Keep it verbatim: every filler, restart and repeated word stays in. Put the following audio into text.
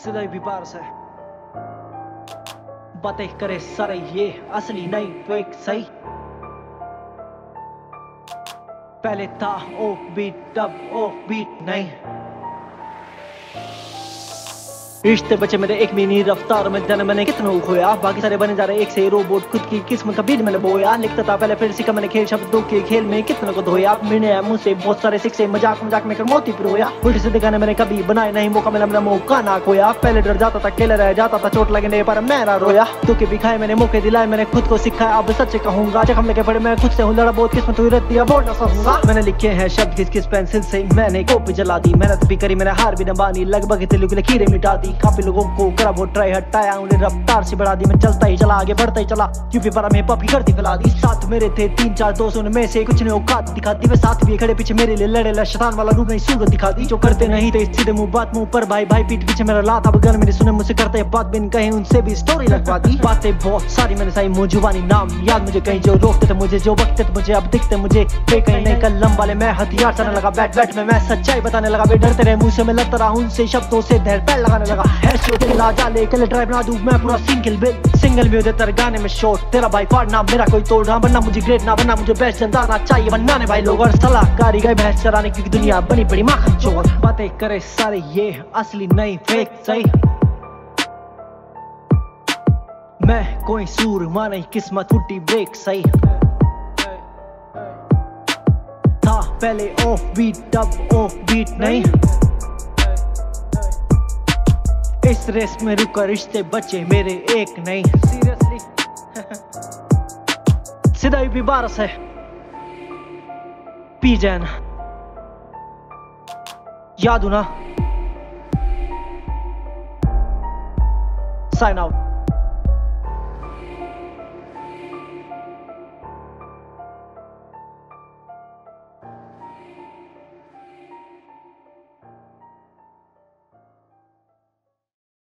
सीधा यूपी से बातें करे सारे ये असली नहीं फेक सही। पहले था ऑफ बीट अब ऑफ बीट नहीं। रिश्ते बचे मेरे एक मिनी रफ्तार में जाने मैंने कितनों खोया, बाकी सारे बने जा रहे एक से रोबोट। खुद की किस्मत का बीज मैंने बोया, लिखता था पहले फिर सीखा मैंने खेल शब्दों के खेल में कितनों को धोया। मैंने मुझसे बहुत सारे शिक्षे मजाक मजाक में कर मोती पिरोया। उल्टे से दिखाने मैंने कभी बनाए नहीं मौका मिला मेरा मौका ना खोया। पहले डर जाता था अकेले रह जाता था चोट लगने पर मैं ना रोया। तो के भी खाए मैंने मौके दिलाए मैंने खुद को सिखाया। अब सच कहूंगा जख्म लगे पड़े मैं खुद से हूँ लड़ा बहुत किस्मत हुई रहती है बोल ना सकूंगा। मैंने लिखे हैं शब्द किस किस पेंसिल से मैंने कॉपी जला दी। मेहनत भी करी मैंने हार भी न मानी, लगभग तिल के लकीरें मिटा दी। काफी लोगों को करा वो ट्राई हटाया, उन्हें रफ्तार से बढ़ा दी। मैं चलता ही चला आगे बढ़ता ही चला यूपी पर मैं पपी करती फैला दी। साथ मेरे थे तीन चार दोस्त उनमें से कुछ ने औकात दिखाती। वे साथ भी खड़े पीछे मेरे लिए लड़े ला शैतान वाला रूप नहीं सूरत दिखा दी। जो करते नहीं थे सीधे मुंह बात मुंह पर भाई भाई पीठ पीछे मेरा लात। अब अगर मेरे सुने मुझसे करते बात बिन कहीं उनसे भी स्टोरी लगवा दी। बातें बहुत सारी मैंने सही मुंह जुबानी नाम याद मुझे कहीं जो रोकते थे मुझे जो वक्त थे मुझे अब दिखते मुझे कहीं नहीं। कलम वाले मैं हथियार चलने लगा बैठ बैठ में मैं सच्चाई बताने लगा। वे डरते रहे मुंह से मैं लगता रहा उनसे शब्दों से धैर्य पैर लगाने लगा। लाजा लेकर ड्राइव ना दूं मैं पूरा सिंगल बिल सिंगल में उधर गाने में शॉट। तेरा भाई पार्ट ना मेरा कोई तोड़ ना बनना मुझे ग्रेट ना बनना मुझे बेस्ट जनता ना चाहिए बनना ने भाई लोग और सलाहकारी गए बहस चलाने क्योंकि दुनिया बनी बड़ी माखन चोर। बातें करे सारे ये असली नहीं फेक सही। मैं कोई सूर माने किस्मत फुटी ब्रेक सही। था पहले ऑफ बीट अब ऑफ बीट नहीं। इस रेस में रुका रिश्ते बचे मेरे एक नहीं। सीरियसली सीधा यूपी बारह से पीजैन याद हूं ना। Sign out.